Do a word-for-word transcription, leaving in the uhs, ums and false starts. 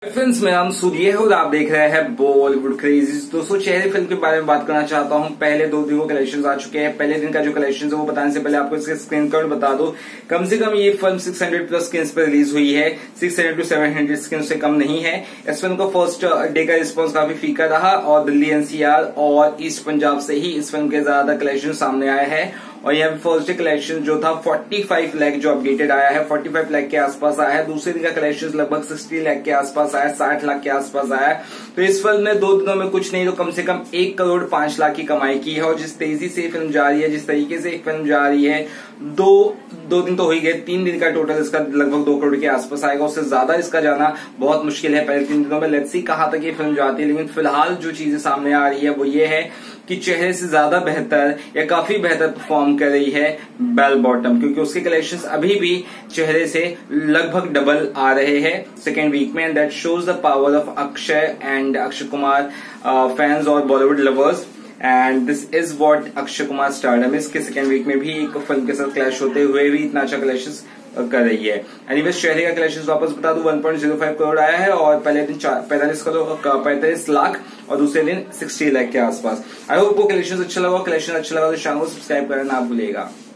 Friends, मैं नाम सूर्य है और आप देख रहे हैं बॉलीवुड क्रेजी। दोस्तों, चेहरे फिल्म के बारे में बात करना चाहता हूं। पहले दो दिन को कलेक्शन आ चुके हैं। पहले दिन का जो कलेक्शन है वो बताने से पहले आपको इसके स्क्रीन काउंट बता दो। कम से कम ये फिल्म छह सौ प्लस स्क्रीन पर रिलीज हुई है। छह सौ टू सात सौ स्क्रीन से कम नहीं है। इस फिल्म का फर्स्ट डे का रिस्पॉन्स काफी फीका रहा और दिल्ली, एनसीआर और ईस्ट पंजाब से ही इस फिल्म के ज्यादा कलेक्शन सामने आए हैं। और यहाँ पे फर्स्ट डे कलेक्शन जो था पैंतालीस लाख जो अपडेटेड आया है, पैंतालीस लाख के आसपास आया है। दूसरे दिन का कलेक्शन लगभग साठ लाख के आसपास आया, साठ लाख के आसपास आया। तो इस फिल्म ने दो दिनों में कुछ नहीं तो कम से कम एक करोड़ पांच लाख की कमाई की है। और जिस तेजी से फिल्म जा रही है, जिस तरीके से एक फिल्म जा रही है, दो दो दिन तो हो ही गए, तीन दिन का टोटल इसका लगभग दो करोड़ के आसपास आएगा। उससे ज्यादा इसका जाना बहुत मुश्किल है पहले तीन दिनों में। लेट्स सी कहां तक ये फिल्म जाती है। लेकिन फिलहाल जो चीजें सामने आ रही है वो ये है कि चेहरे से ज्यादा बेहतर या काफी बेहतर परफॉर्म कर रही है बेल बॉटम, क्योंकि उसके कलेक्शंस अभी भी चेहरे से लगभग डबल आ रहे हैं सेकेंड वीक में। And that shows the power of Akshay and Akshay Kumar fans और Bollywood lovers. And this is what Akshay Kumar stardom. इसके सेकेंड वीक में भी एक फिल्म के साथ क्लैश होते हुए भी इतना अच्छा कलेक्शंस कर रही है। एनीवेज, चेहरे का कलेक्शन वापस बता दूं, one point zero five crore आया है और पहले दिन पैंतालीस करोड़ पैंतालीस लाख और दूसरे दिन साठ लाख के आसपास। आई होप को कलेक्शन अच्छा लगा। कलेक्शन अच्छा लगा तो चैनल को सब्सक्राइब करना ना भूलिएगा।